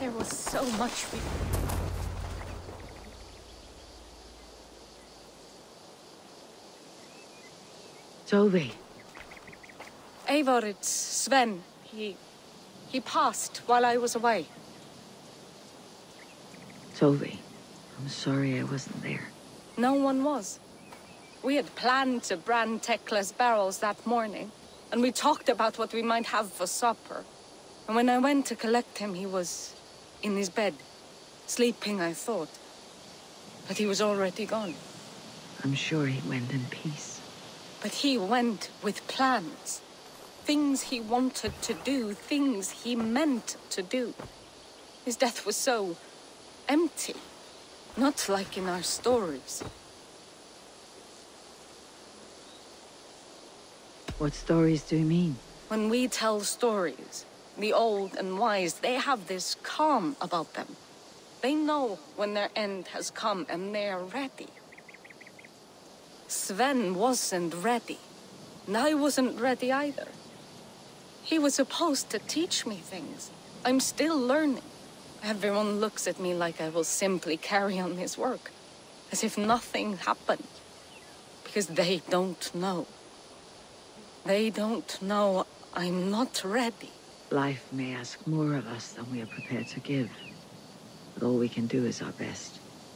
There was so much we... Toby. Eivor, it's Sven. He passed while I was away. Toby, I'm sorry I wasn't there. No one was. We had planned to brand Tekla's barrels that morning, and we talked about what we might have for supper. And when I went to collect him, he was in his bed. Sleeping, I thought. But he was already gone. I'm sure he went in peace. But he went with plans. Things he wanted to do, things he meant to do. His death was so empty. Not like in our stories. What stories do you mean? When we tell stories, the old and wise, they have this calm about them. They know when their end has come and they are ready. Sven wasn't ready. And I wasn't ready either. He was supposed to teach me things. I'm still learning. Everyone looks at me like I will simply carry on his work. As if nothing happened. Because they don't know. They don't know I'm not ready. Life may ask more of us than we are prepared to give. But all we can do is our best.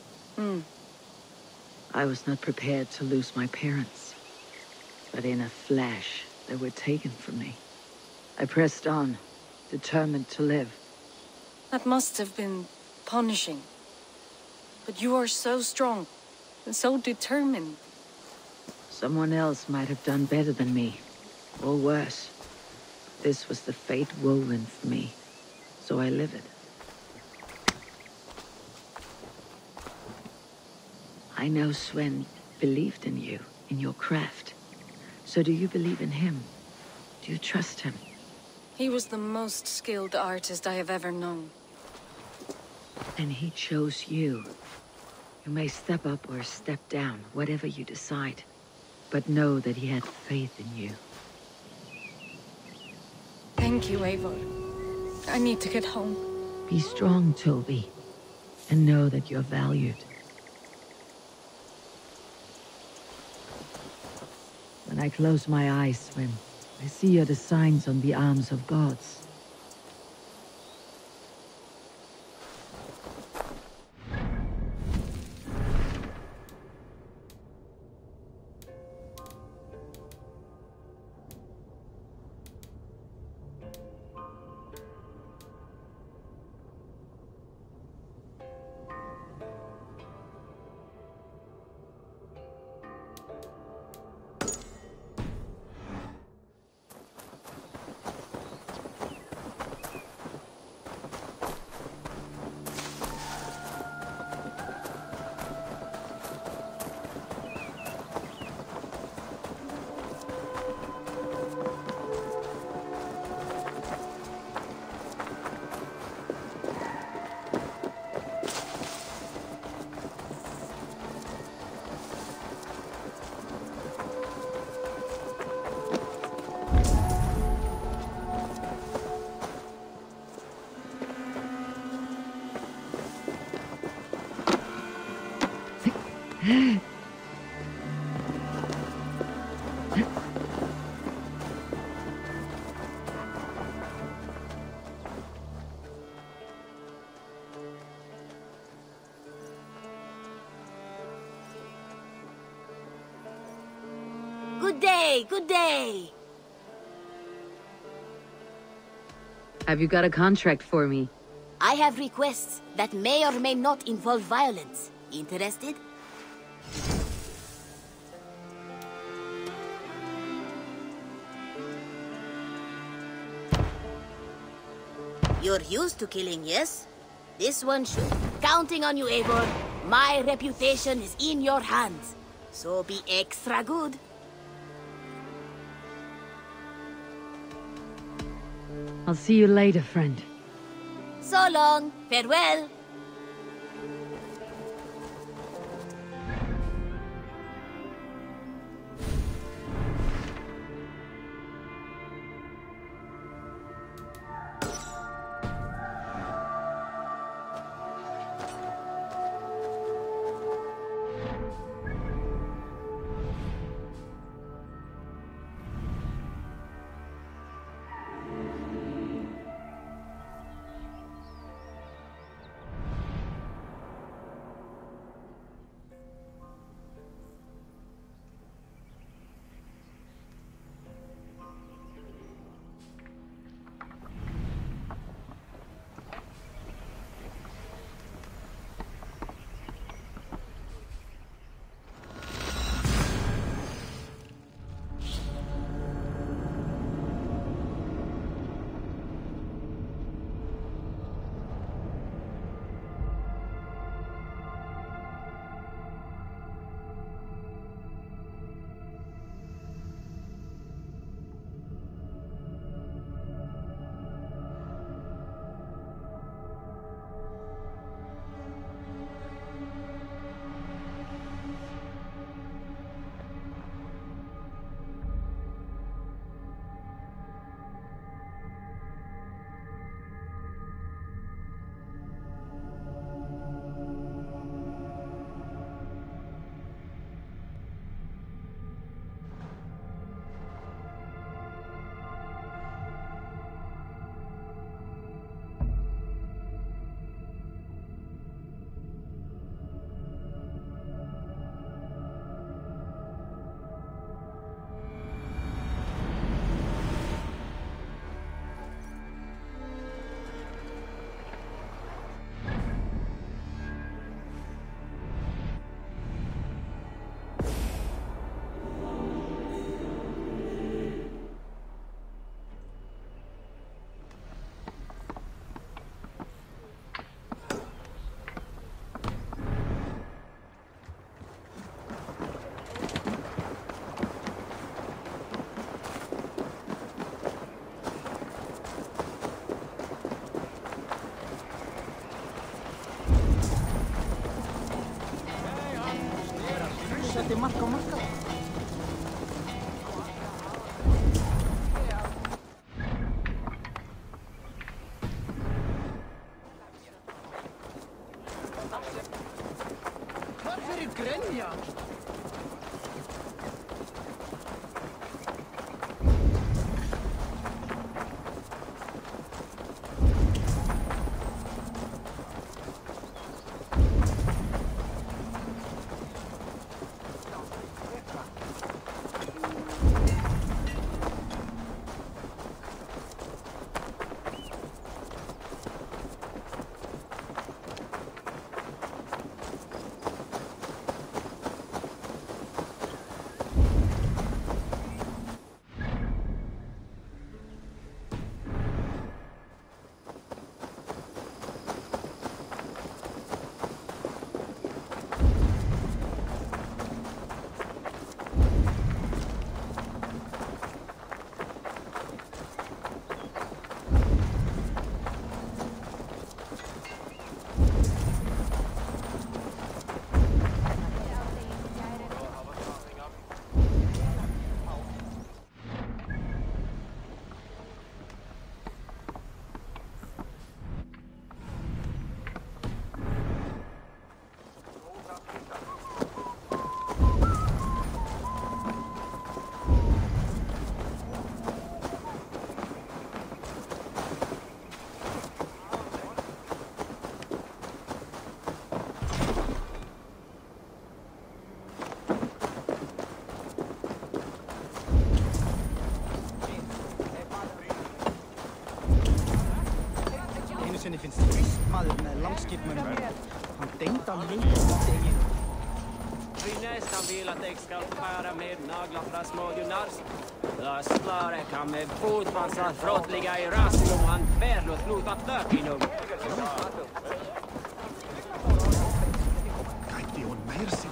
I was not prepared to lose my parents. But in a flash, they were taken from me. I pressed on, determined to live. That must have been punishing. But you are so strong, and so determined. Someone else might have done better than me, or worse. This was the fate woven for me, so I live it. I know Sven believed in you, in your craft. So do you believe in him? Do you trust him? He was the most skilled artist I have ever known. And he chose you. You may step up or step down, whatever you decide. But know that he had faith in you. Thank you, Eivor. I need to get home. Be strong, Toby. And know that you're valued. When I close my eyes, Sven, I see the signs on the arms of gods. Good day, good day. Have you got a contract for me? I have requests that may or may not involve violence. Interested? You're used to killing, yes? This one should. Counting on you, Eivor. My reputation is in your hands. So be extra good. I'll see you later, friend. So long. Farewell. Sinni finnst vistmaður með langskipmönnum. Han tänkte han lite om stegen. Vi nästan vill att jag ska skära med naglar från små junars. Östlare kan med fotvansar frottliga i rassen om han värlöst lotat lökinum. Kaikki on mersi.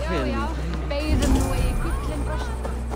kvelden. Beide noe i guttlen først.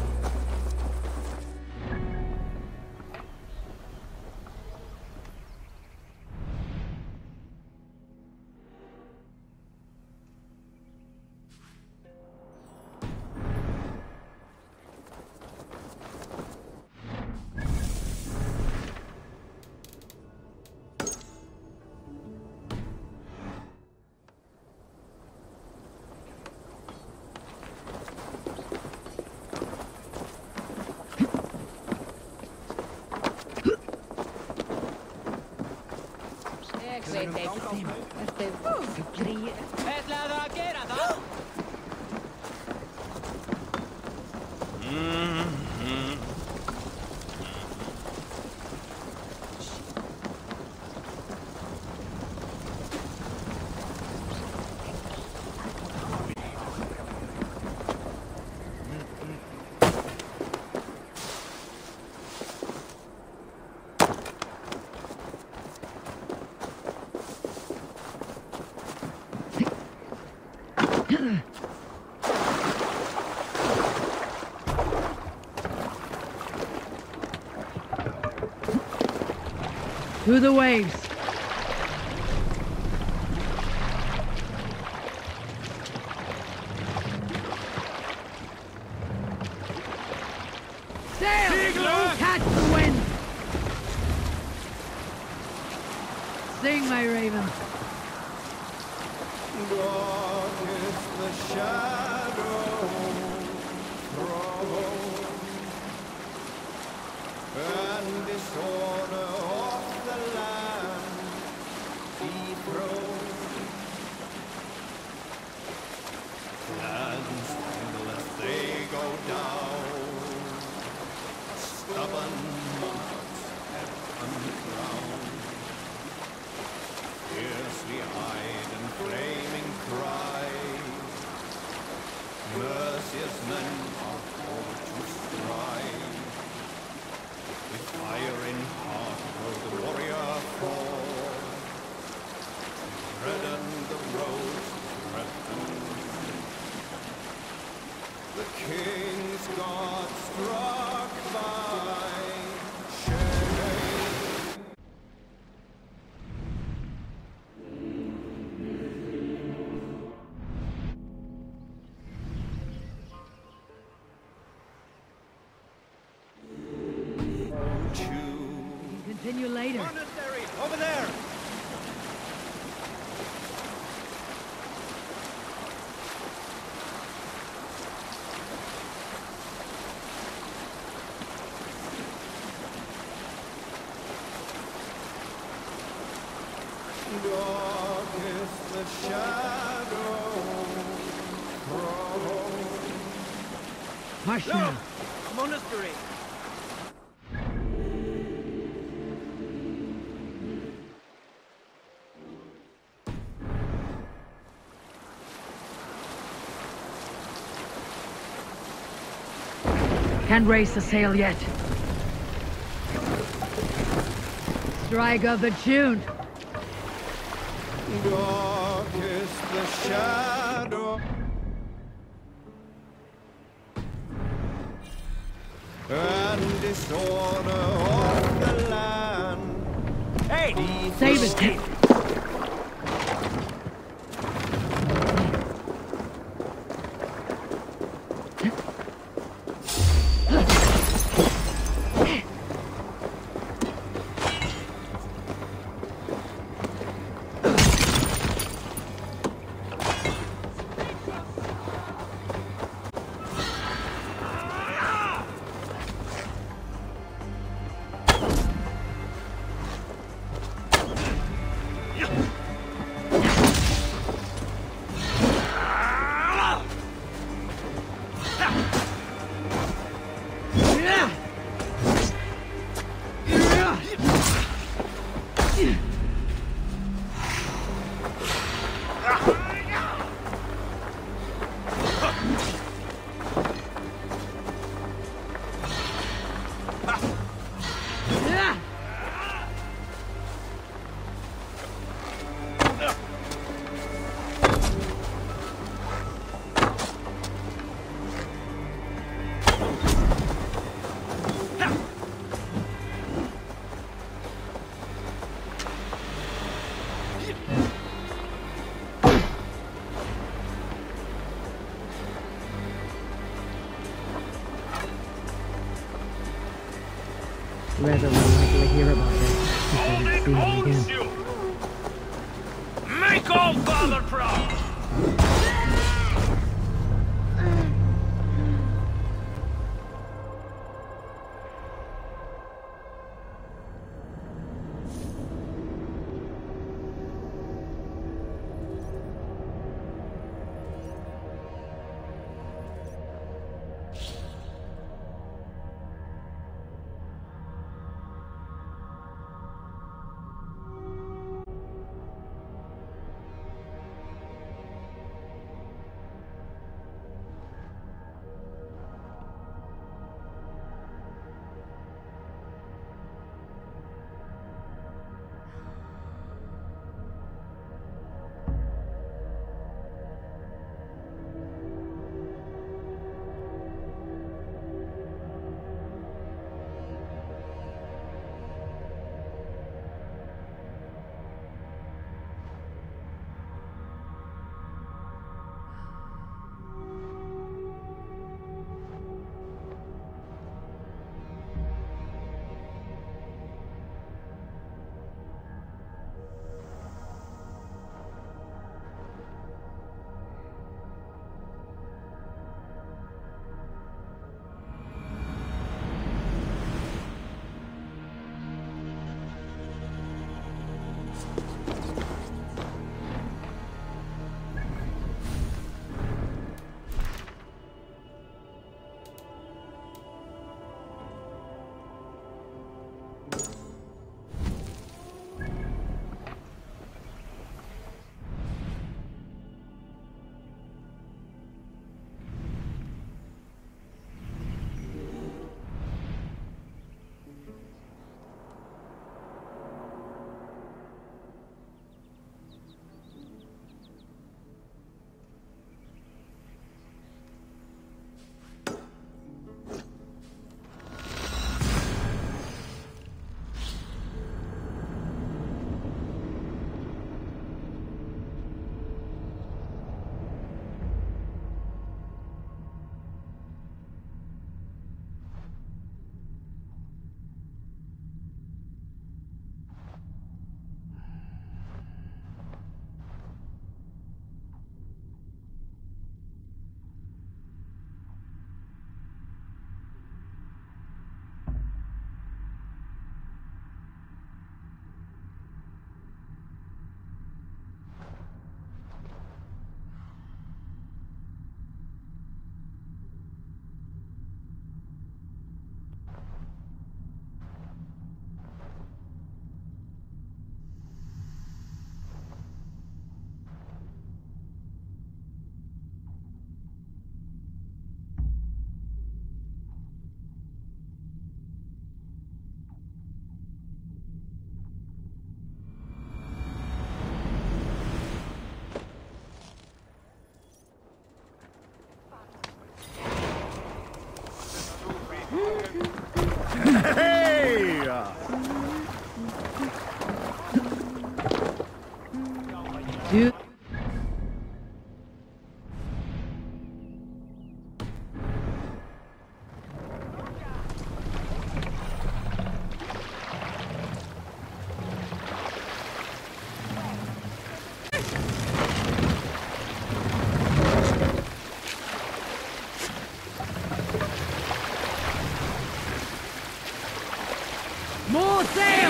Et lähdään kerätä! To the waves. Sail! Catch the wind! Sing, my raven. Dark is the shadow thrown, and disorder of the land dethroned. Lands endless they go down, stubborn monarchs have uncrowned. Fiercely eyed and flaming cries, merciless men are called to strive. With fire in heart will the warrior fall, redden the roads threatened. The king's God struck by shame. Continue later. Monastery, over there! Dark is the shadow thrown. Hush now. Monastery! Can't raise the sail yet. Strike of the tune. Dark is the shadow, and disorder of the land. Hei! Save it. rather unlikely to hear about it if I Hold didn't it, see him holds again. you! Make all father proud! Dude. More sail!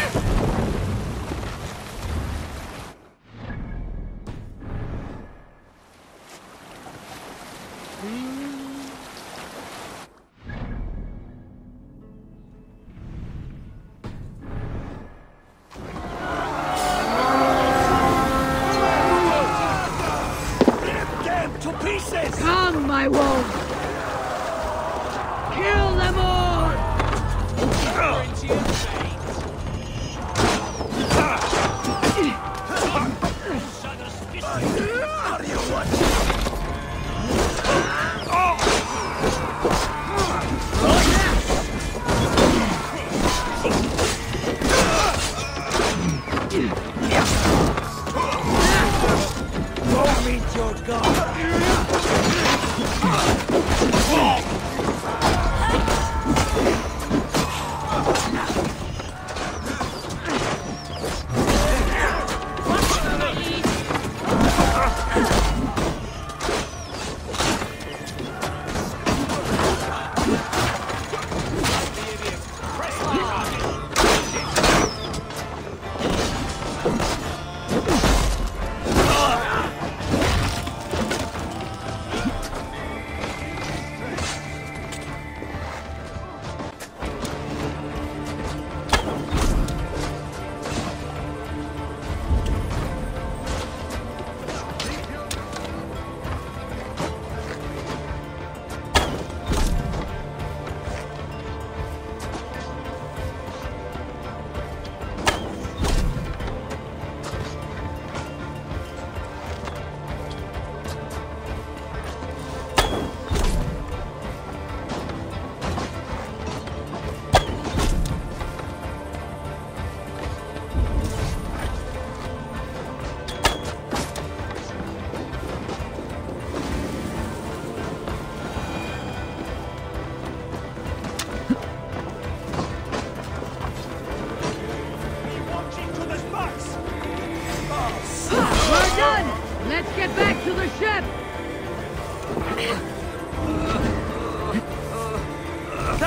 Come, my wolves! Kill them all!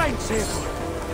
Thanks, Eivor.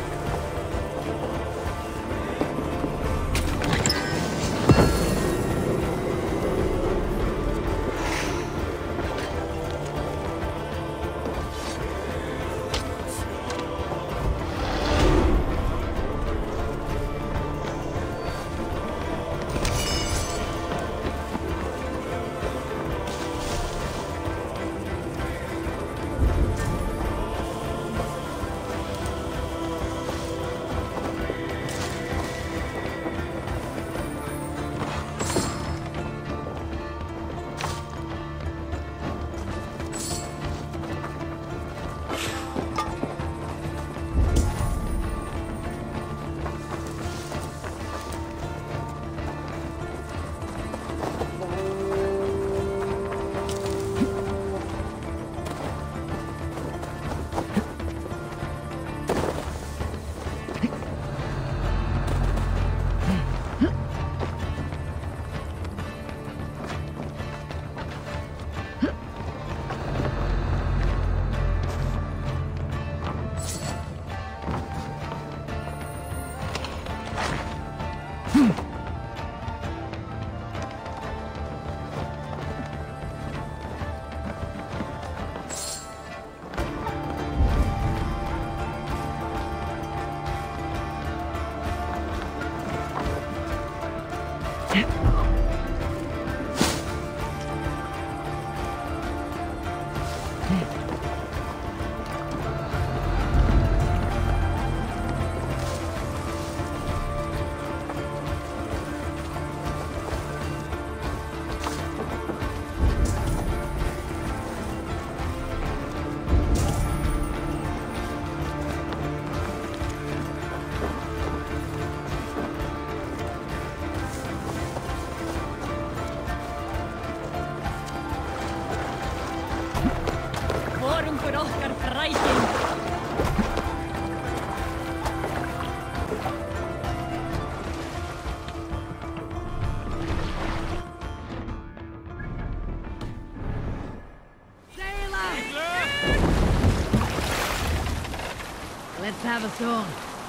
Let's have a song.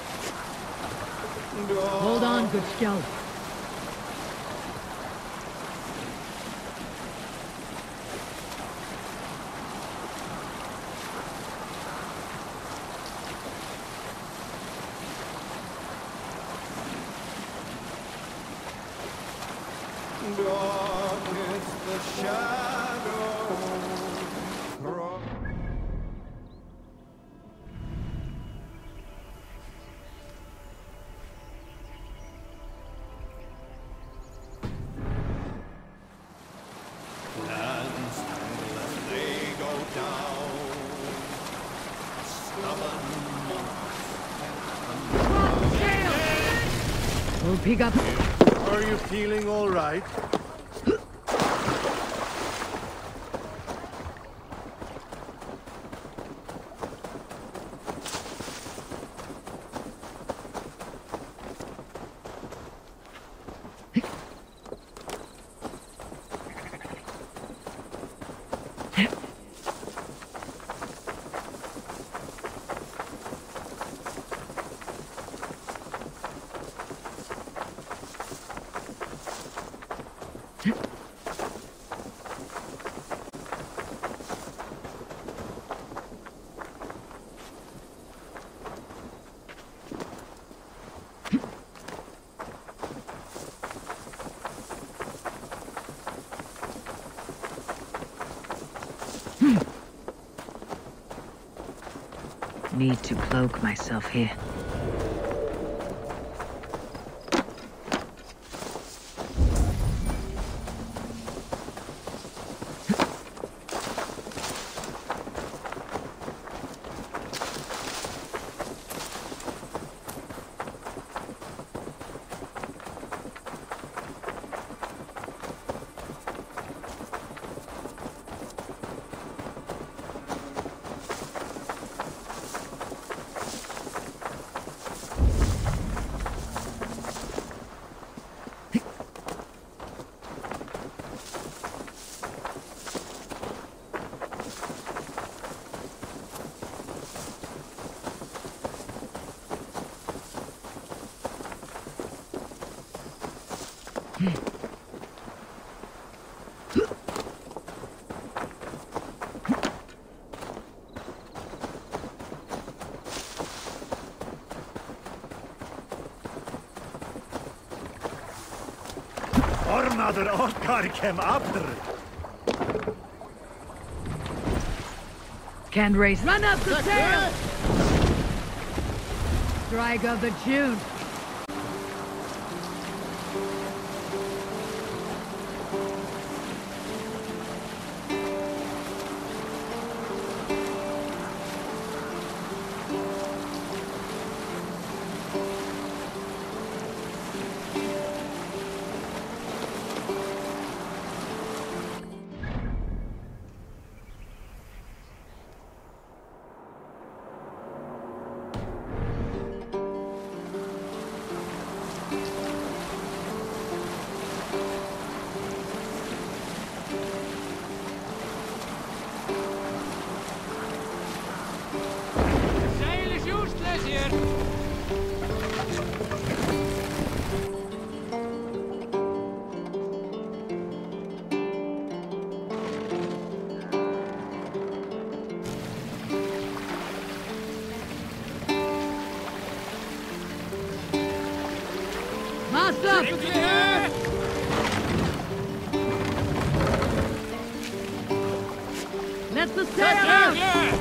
Hold on, good scout. Darkness, the shadow. Lands tumble as they go down. Stubborn monks. We'll pick up. Are you feeling all right? Need to cloak myself here. Ormaður okkar kem aftur. Can't race. Run up the sail! Strike of the June. Let the sail out!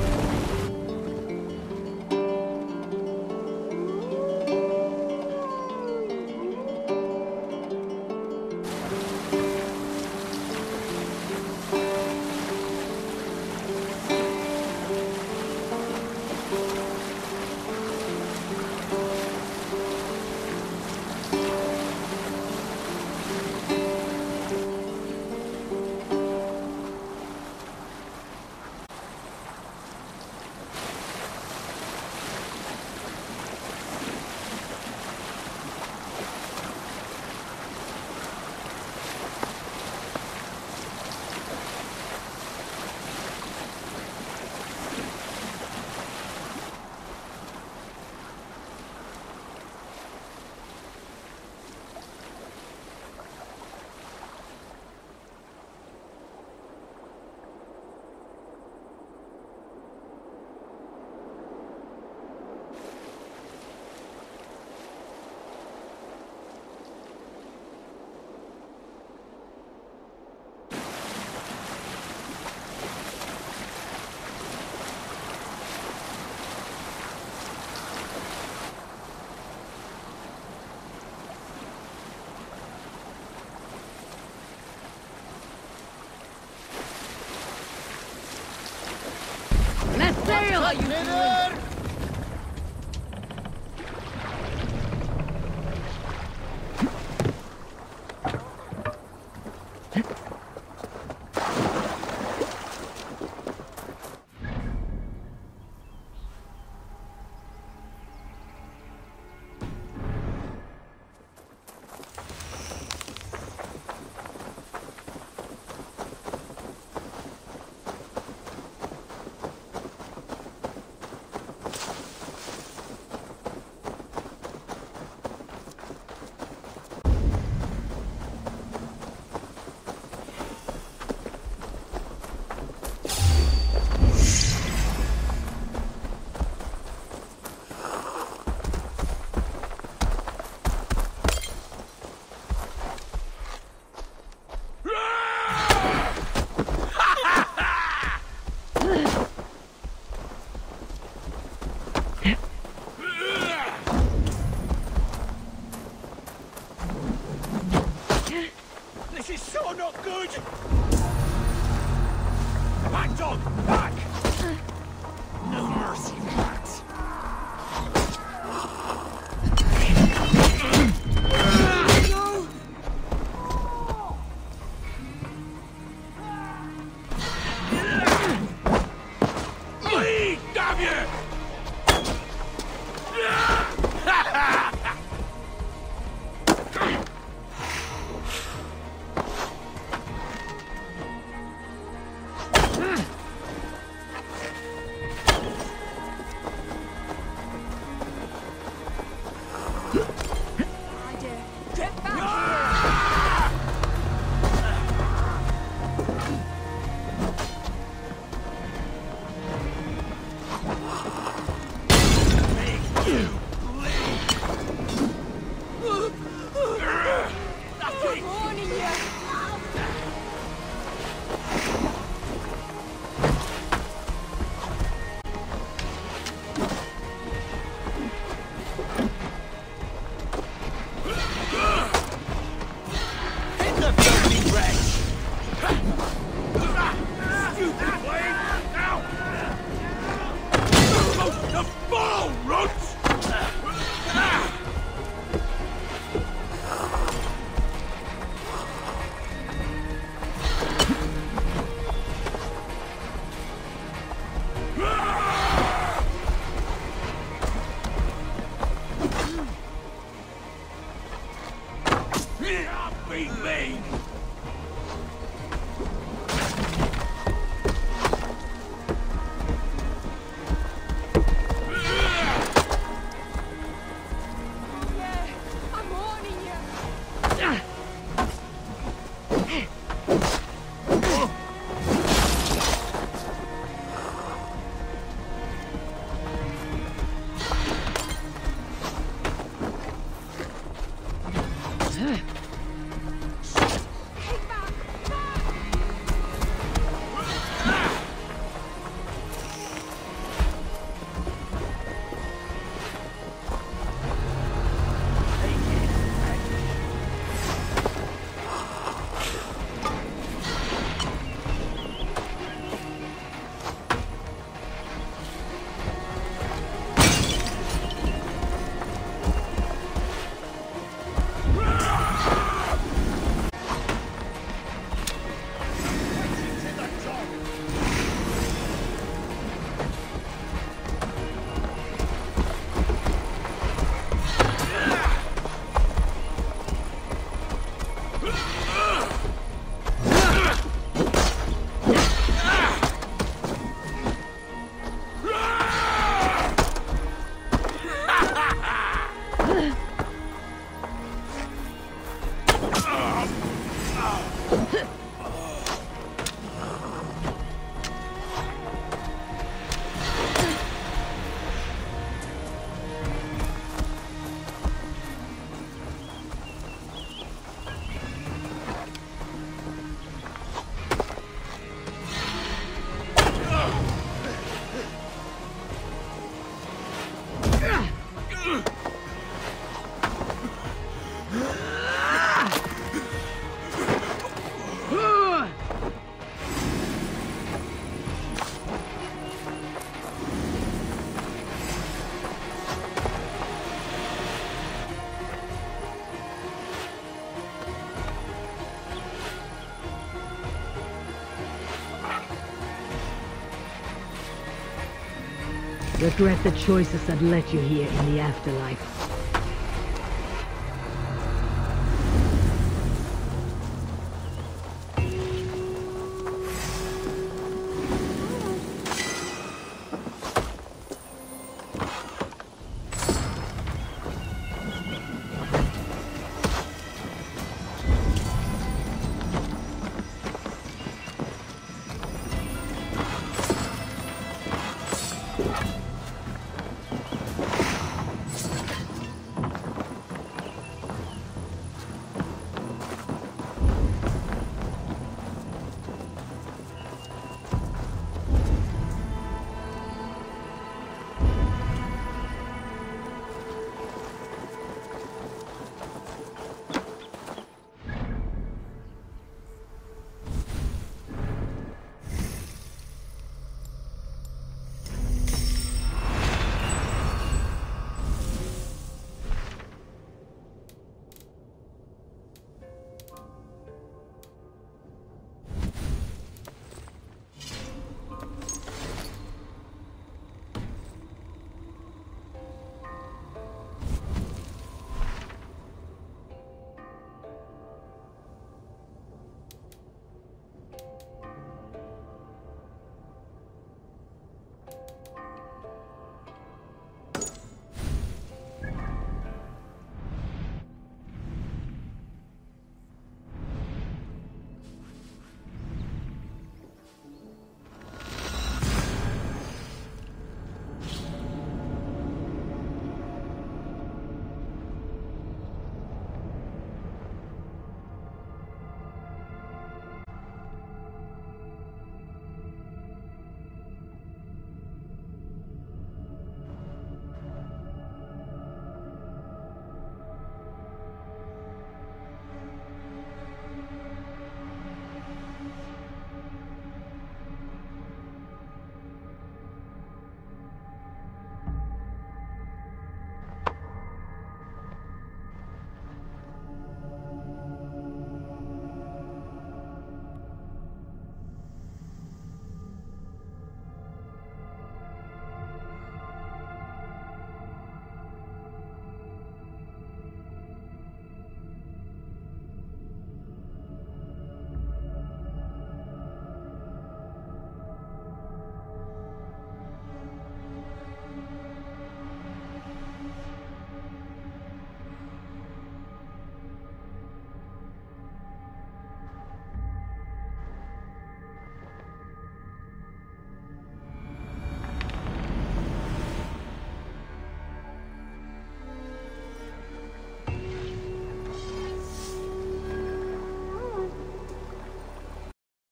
Regret the choices that led you here in the afterlife.